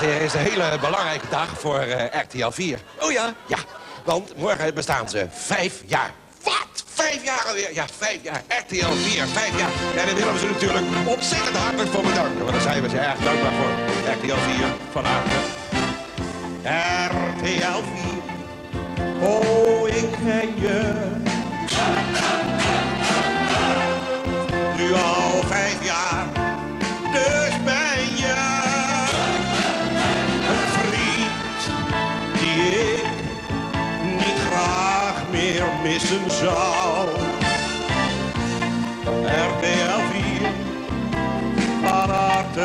en heren, is een hele belangrijke dag voor RTL 4. Oh ja? Ja, want morgen bestaan ze 5 jaar. Wat? 5 jaar alweer? Ja, 5 jaar. RTL 4, 5 jaar. En daar willen we ze natuurlijk ontzettend hartelijk voor bedanken. Want daar zijn we ze erg dankbaar voor. RTL 4, van harte. RTL 4, oh, ik ken je. Nu al 5 jaar, dus ben je een vriend die ik niet graag meer missen zou. RTL 4, van harte.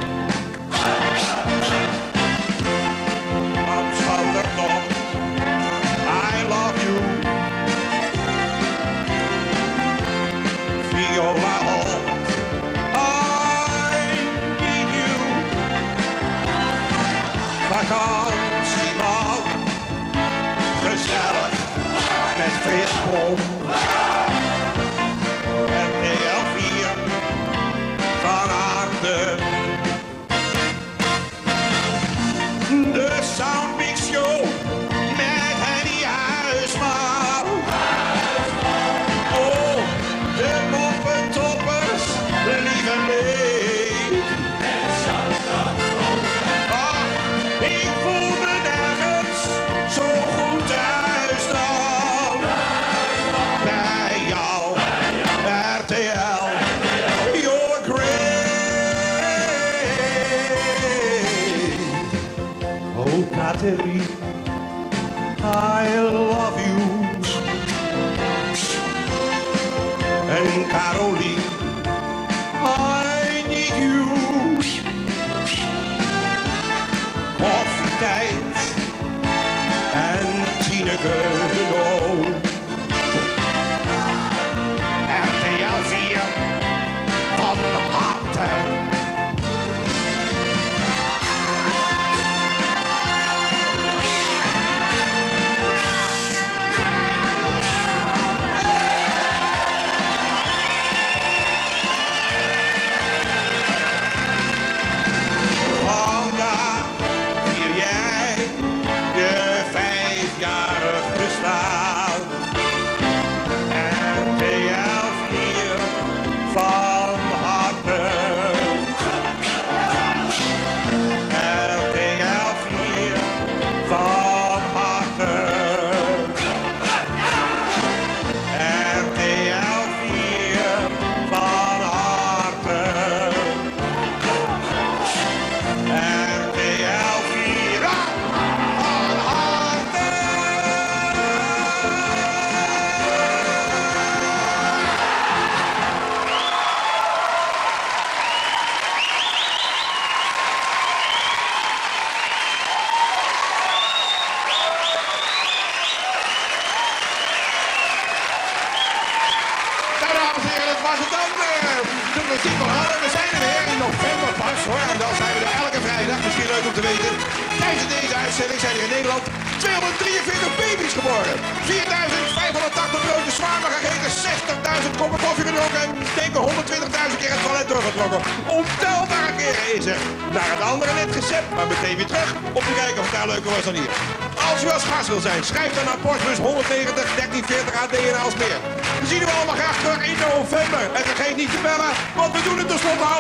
Amsterdam Top, I love you. Viola Hall, I need you. Vakantieland, gezellig met viskom. RTL 4, van harte. De Soundmix Show met Henny Huisman. Oh, de moppentoppers, lieve leed. Ah, ik voel me nergens zo goed thuis dan. Bij jou, RTL, you're great. Oh, Nathalie, I love you. En Caroline, I need you. Koffietijd en Tineke ook. RTL 4, van harte. Vandaag vier jij je 5-jarig bestaan. RTL 4, van harte. RTL 4, van harte. RTL 4, van harte. RTL 4, van harte. Nou, dames en heren, dat was het dan. De muziek van Hadden. We zijn er weer in november pas, hoor. En dan zijn we er elke vrijdag. Misschien leuk om te weten. Tijdens deze uitzending zijn er in Nederland 243 baby's geboren. 4.580 broodjes zwaarder gegeten. 60.000 koppen koffie gedronken. En denken 120.000 keer het toilet doorgetrokken. Ontelbare keren is er naar het andere net recept. Maar meteen weer terug om te kijken of het daar leuker was dan hier. Als u als gast wil zijn, schrijf dan naar postbus 190 1340 AD en Aalsmeer. We zien u allemaal graag terug in november. En vergeet niet te bellen, want we doen het tenslotte